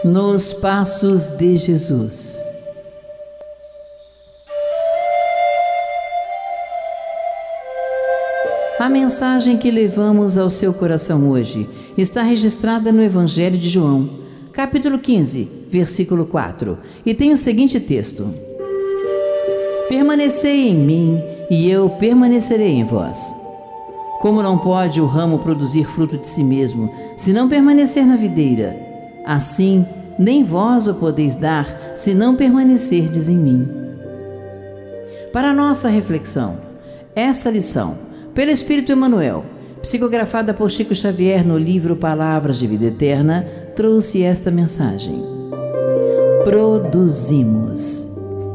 Nos passos de Jesus. A mensagem que levamos ao seu coração hoje está registrada no Evangelho de João, capítulo 15, versículo 4, e tem o seguinte texto: Permanecei em mim e eu permanecerei em vós. Como não pode o ramo produzir fruto de si mesmo, se não permanecer na videira, assim nem vós o podeis dar, se não permanecerdes em mim. Para a nossa reflexão, essa lição, pelo Espírito Emmanuel, psicografada por Chico Xavier no livro Palavras de Vida Eterna, trouxe esta mensagem: produzimos.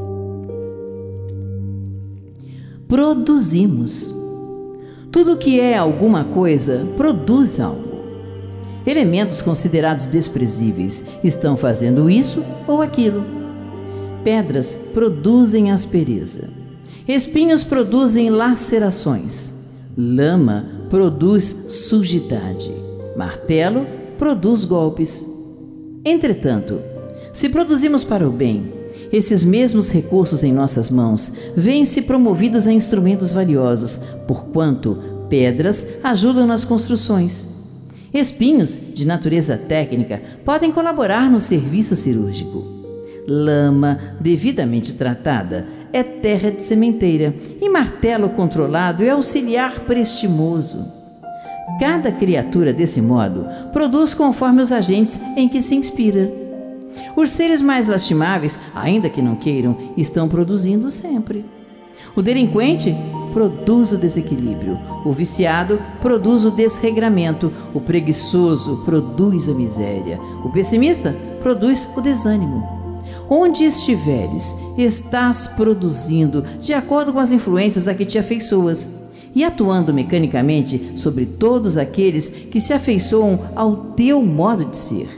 Produzimos. Tudo que é alguma coisa produz algo. Elementos considerados desprezíveis estão fazendo isso ou aquilo. Pedras produzem aspereza. Espinhos produzem lacerações. Lama produz sujidade. Martelo produz golpes. Entretanto, se produzimos para o bem, esses mesmos recursos em nossas mãos vêm-se promovidos a instrumentos valiosos, porquanto pedras ajudam nas construções. Espinhos, de natureza técnica, podem colaborar no serviço cirúrgico. Lama, devidamente tratada, é terra de sementeira, e martelo controlado é auxiliar prestimoso. Cada criatura, desse modo, produz conforme os agentes em que se inspira. Os seres mais lastimáveis, ainda que não queiram, estão produzindo sempre. O delinquente produz o desequilíbrio, o viciado produz o desregramento, o preguiçoso produz a miséria, o pessimista produz o desânimo. Onde estiveres, estás produzindo de acordo com as influências a que te afeiçoas e atuando mecanicamente sobre todos aqueles que se afeiçoam ao teu modo de ser.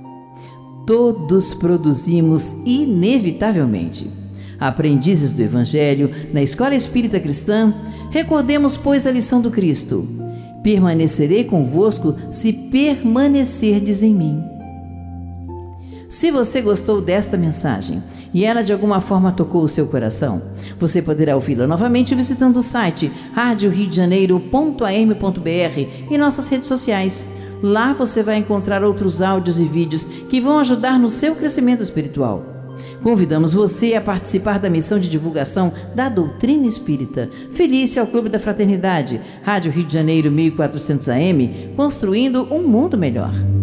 Todos produzimos inevitavelmente. Aprendizes do Evangelho, na Escola Espírita Cristã, recordemos, pois, a lição do Cristo: permanecerei convosco se permanecerdes em mim. Se você gostou desta mensagem e ela de alguma forma tocou o seu coração, você poderá ouvi-la novamente visitando o site radioriodejaneiro.am.br e nossas redes sociais. Lá você vai encontrar outros áudios e vídeos que vão ajudar no seu crescimento espiritual. Convidamos você a participar da missão de divulgação da doutrina espírita. Filie-se ao Clube da Fraternidade, Rádio Rio de Janeiro 1400 AM, construindo um mundo melhor.